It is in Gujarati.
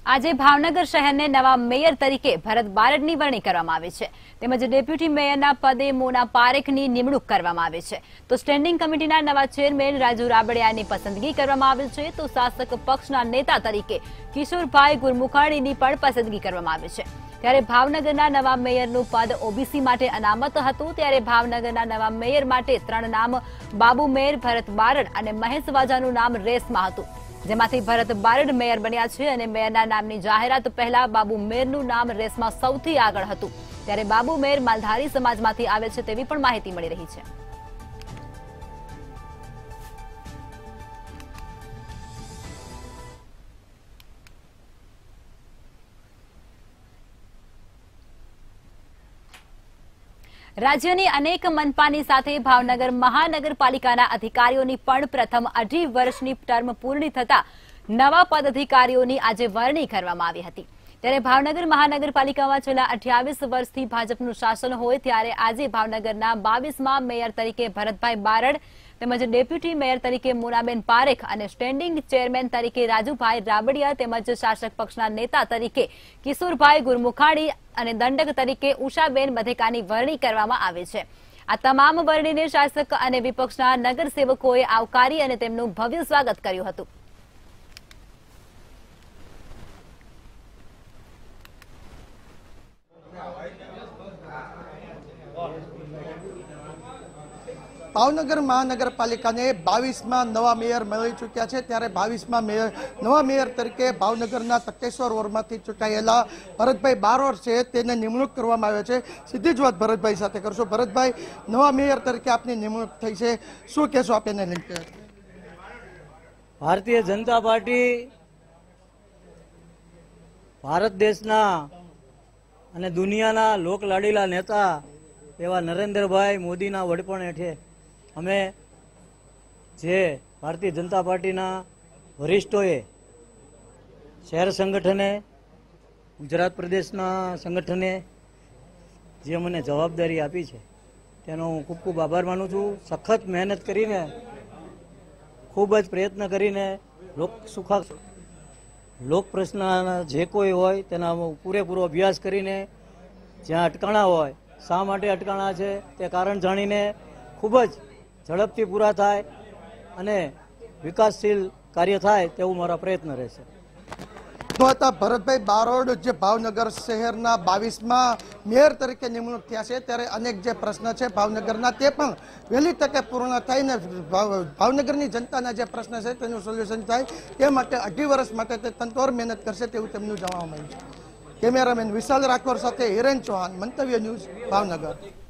આજે ભાવનગર શહેરને નવા મેયર તરીકે ભરત બારડની વરણી કરવામાં આવી છે તેમજ ડેપ્યુટી મેયરના પદે મોના પારેખની નિમણૂક કરવામાં આવી છે તો સ્ટેન્ડિંગ કમિટીના નવા ચેરમેન રાજુ રાબડિયાની પસંદગી કરવામાં આવી છે તો શાસક પક્ષના નેતા તરીકે કિશોરભાઈ ગુરમુખાણીની પણ પસંદગી કરવામાં આવી છે। ત્યારે ભાવનગરના નવા મેયરનું પદ ઓબીસી માટે અનામત હતું ત્યારે ભાવનગરના નવા મેયર માટે 3 નામ બાબુ મેયર, ભરત બારડ અને મહેશ વાજાનું નામ રેસમાં હતું, જેમાંથી ભરત બારડ મેયર બન્યા છે અને મેયરના નામની જાહેરાત પહેલા બાબુ મેયરનું નામ રેસમાં સૌથી આગળ હતું। ત્યારે બાબુ મેયર માલધારી સમાજમાંથી આવે છે તેવી પણ માહિતી મળી રહી છે। રાજ્યની અનેક મનપાની સાથે ભાવનગર મહાનગરપાલિકાના અધિકારીઓની પણ પ્રથમ 2.5 વર્ષની ટર્મ પૂર્ણ થતા નવા પદાધિકારીઓની આજે વરણી કરવામાં આવી હતી। ત્યારે ભાવનગર મહાનગરપાલિકામાં છેલ્લા 28 વર્ષથી ભાજપનું શાસન હોય ત્યારે આજે ભાવનગરના 22મા મેયર તરીકે ભરતભાઈ બારડ તેમજ ડેપ્યુટી મેયર તરીકે મોનાબેન પારેખ અને સ્ટેન્ડિંગ ચેરમેન તરીકે રાજુભાઈ રાબડિયા તેમજ શાસક પક્ષના નેતા તરીકે કિશોરભાઈ ગુરમુખાણી અને દંડક તરીકે ઉષાબેન બધેકાની વરણી કરવામાં આવી છે। આ તમામ વરણીને શાસક અને વિપક્ષના નગરસેવકોએ આવકારી અને તેમનું ભવ્ય સ્વાગત કર્યું હતું। भावनगर महानगरपालिका ने 22 नवा मेयर मिली चूक्या है। त्यारे 22 नवा मेयर तरीके भावनगरना तकेश्वर वोर्डमांथी चूंटायेला भरतभाई बारड छे तेने निमणूक करवामां आवी छे। सीधी ज वात भरतभाई साथे करशो। भरतभाई, नवा मेयर तरीके आपनी निमणूक थई छे, शुं कहेशो आप एने लईने? भारतीय जनता पार्टी भारत देशना अने दुनियाना लोकलाडीला नेता एवा नरेन्द्रभाई मोदीना वडपण हेठे अमे जे भारतीय जनता पार्टीना वरिष्ठोए शहर संगठने गुजरात प्रदेशना संगठने जे मने जवाबदारी आपी छे तेनो हूँ खूब खूब आभार मानु छूं। सखत मेहनत करीने खूब ज प्रयत्न करीने लोक प्रश्न जे कोई होय तेना पूरेपूरो अभ्यास करीने ज्यां अटकाणा होय शा माटे अटकाणा छे ते कारण जाणीने खूब ज झड़पथी पूरा थाय अने विकासशील कार्य थाय तेवुं मारा प्रयत्न रहेशे। तो आता भरतभाई बारड जे भावनगर शहरना 22मा मेयर तरीके निमणूक थया छे त्यारे अनेक जे प्रश्न छे भावनगरना ते पण वहेली तके पूर्ण थईने भावनगरनी जनताना जे प्रश्न छे तेनुं सोल्यूशन थाय ते माटे 2.5 वर्ष माटे ते तंतोर मेहनत करशे तेवुं तेमनुं जणाववामां आव्युं छे। कैमरामेन विशाल राठौर साथे हिरेन चौहान, मंतव्य न्यूज, भावनगर।